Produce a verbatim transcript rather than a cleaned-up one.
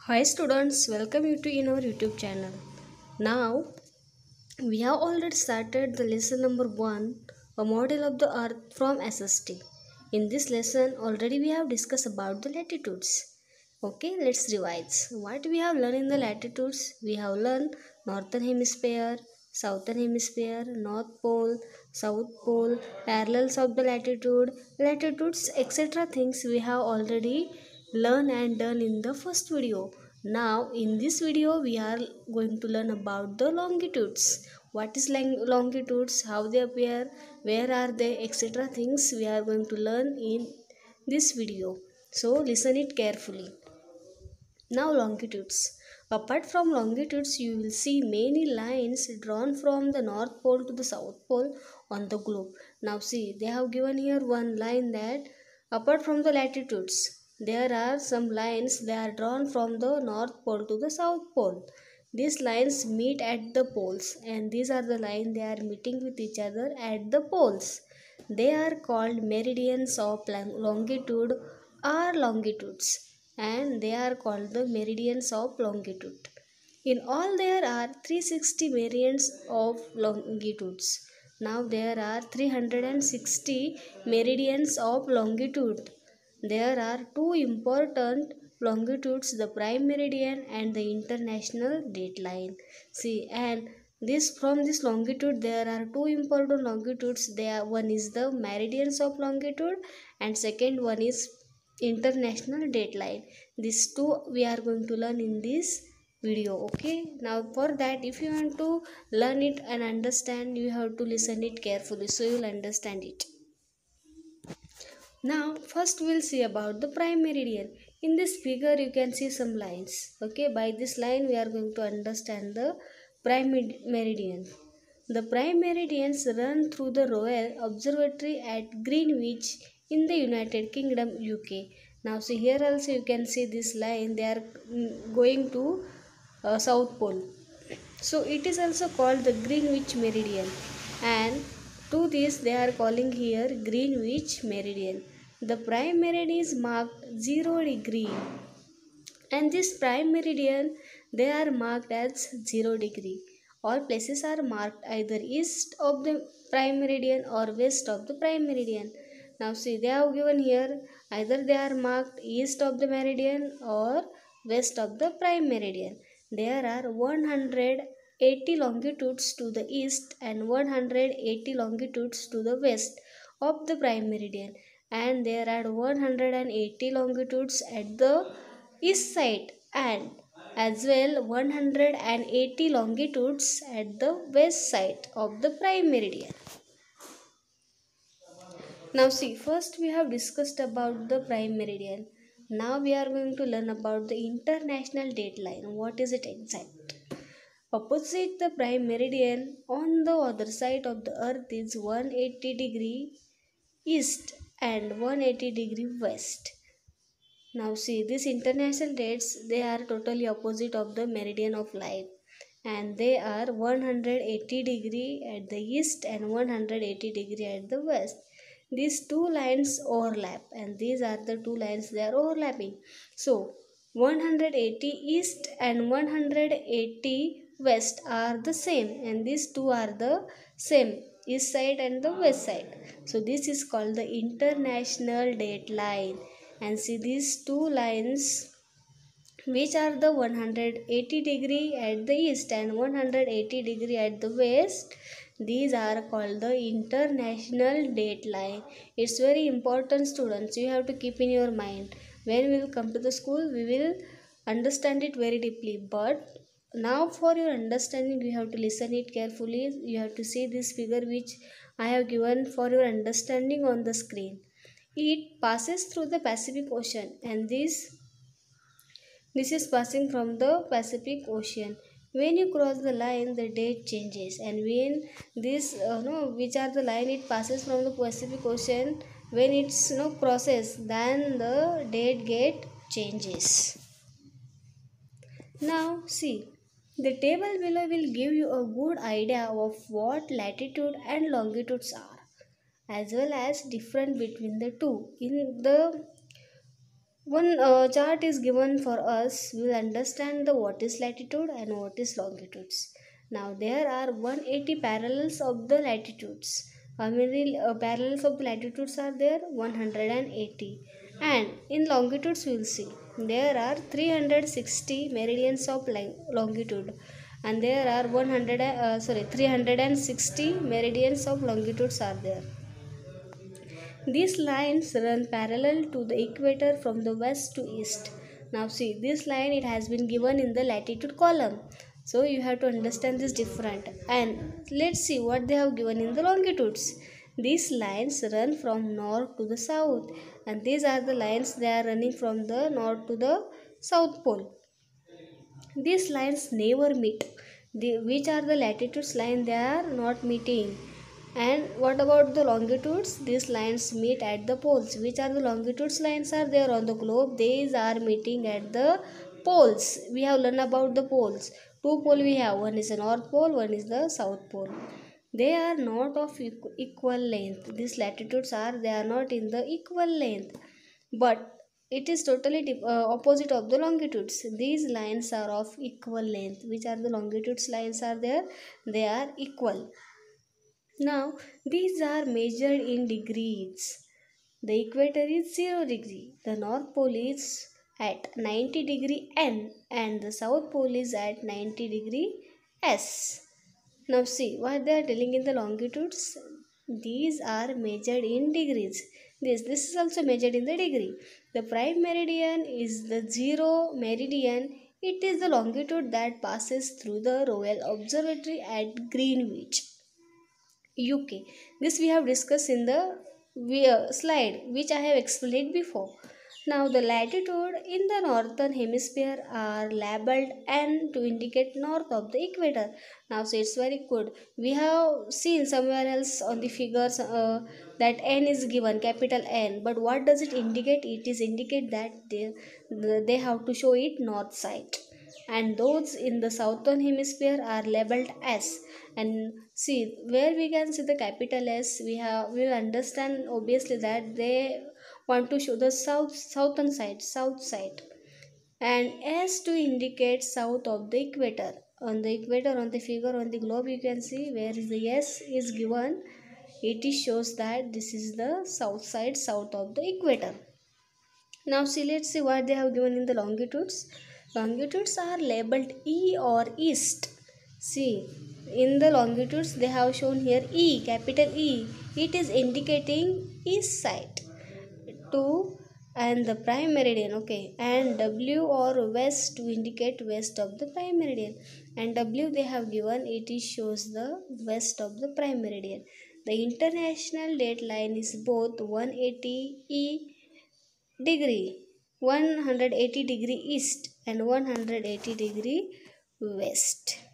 Hi students, welcome you to in our YouTube channel. Now we have already started the lesson number one, a model of the earth from S S T. In this lesson already we have discussed about the latitudes. Okay, let's revise. What we have learned in the latitudes? We have learned northern hemisphere, southern hemisphere, north pole, south pole, parallels of the latitude, latitudes, et cetera things we have already learned and done in the first video. Now in this video we are going to learn about the longitudes. What is longitudes, how they appear, where are they, et cetera things we are going to learn in this video. So listen it carefully. Now longitudes. Apart from longitudes, you will see many lines drawn from the North Pole to the South Pole on the globe. Now see, they have given here one line that apart from the latitudes, there are some lines that are drawn from the North Pole to the South Pole. These lines meet at the poles, and these are the lines they are meeting with each other at the poles. They are called meridians of longitude or longitudes, and they are called the meridians of longitude. In all there are three hundred sixty meridians of longitudes. Now there are three hundred sixty meridians of longitude. There are two important longitudes, the prime meridian and the international dateline. See, and this from this longitude there are two important longitudes. There one is the meridians of longitude and second one is international dateline. These two we are going to learn in this video. Okay, now for that, if you want to learn it and understand, you have to listen it carefully so you will understand it. Now first we'll see about the prime meridian. In this figure you can see some lines. Okay, by this line we are going to understand the prime meridian. The prime meridians run through the Royal Observatory at Greenwich in the United Kingdom, U K. Now see here also you can see this line, they are going to uh, South Pole. So it is also called the Greenwich meridian, and to this they are calling here Greenwich meridian. The prime meridian is marked zero degree, and this prime meridian they are marked as zero degree. All places are marked either east of the prime meridian or west of the prime meridian. Now see, they have given here either they are marked east of the meridian or west of the prime meridian. There are one hundred eighty longitudes to the east and one hundred eighty longitudes to the west of the prime meridian, and there are one hundred eighty longitudes at the east side and as well one hundred eighty longitudes at the west side of the prime meridian. Now see, first we have discussed about the prime meridian. Now we are going to learn about the international dateline. What is it exact? Opposite the prime meridian on the other side of the earth is one hundred eighty degree east and one hundred eighty degree west. Now see, these international dates, they are totally opposite of the meridian of life, and they are one hundred eighty degree at the east and one hundred eighty degree at the west. These two lines overlap, and these are the two lines they are overlapping. So one hundred eighty east and one hundred eighty west are the same, and these two are the same, east side and the west side. So this is called the international dateline. And see these two lines which are the one hundred eighty degree at the east and one hundred eighty degree at the west, these are called the international dateline. It's very important, students, you have to keep in your mind. When we will come to the school, we will understand it very deeply, but now for your understanding you have to listen it carefully. You have to see this figure which I have given for your understanding on the screen. It passes through the Pacific Ocean, and this this is passing from the Pacific Ocean. When you cross the line, the date changes, and when this uh, no which are the line it passes from the Pacific Ocean, when it's no crosses, then the date get changes. Now see, the table below will give you a good idea of what latitude and longitudes are, as well as different between the two. In the one uh, chart is given for us, we will understand the what is latitude and what is longitudes. Now there are one hundred eighty parallels of the latitudes. How many uh, parallels of the latitudes are there? one hundred eighty. And in longitudes we will see there are three hundred sixty meridians of longitude, and there are one hundred uh, sorry three hundred sixty meridians of longitudes are there. These lines run parallel to the equator from the west to east. Now see, this line, it has been given in the latitude column. So you have to understand this different. And let's see what they have given in the longitudes. These lines run from north to the south, and these are the lines, they are running from the north to the south pole. These lines never meet. The, which are the latitudes line, they are not meeting. And what about the longitudes? These lines meet at the poles. Which are the longitudes lines are there on the globe? These are meeting at the poles. We have learned about the poles. Two poles we have. One is the north pole, one is the south pole. They are not of equal length. These latitudes are, they are not in the equal length. But it is totally uh, opposite of the longitudes. These lines are of equal length. Which are the longitudes lines are there? They are equal. Now, these are measured in degrees. The equator is zero degree. The north pole is at ninety degree N and the south pole is at ninety degree S. Now see what they are telling in the longitudes. These are measured in degrees. This, this is also measured in the degree. The prime meridian is the zero meridian. It is the longitude that passes through the Royal Observatory at Greenwich, U K. This we have discussed in the slide which I have explained before. Now the latitude in the northern hemisphere are labeled N to indicate north of the equator. Now so it's very good. We have seen somewhere else on the figures uh, that N is given, capital N. But what does it indicate? It is indicate that they, they have to show it north side. And those in the southern hemisphere are labeled S. And see where we can see the capital S, we have we will understand obviously that they want to show the south southern side, south side. And S to indicate south of the equator. On the equator, on the figure on the globe, you can see where is the S is given. It is shows that this is the south side, south of the equator. Now see, let's see what they have given in the longitudes. Longitudes are labeled E or east. See, in the longitudes they have shown here E, capital E. It is indicating east side. To and the prime meridian, okay, and W or west to indicate west of the prime meridian. And W they have given, it is shows the west of the prime meridian. The international date line is both one hundred eighty E degree, one hundred eighty degree east and one hundred eighty degree west.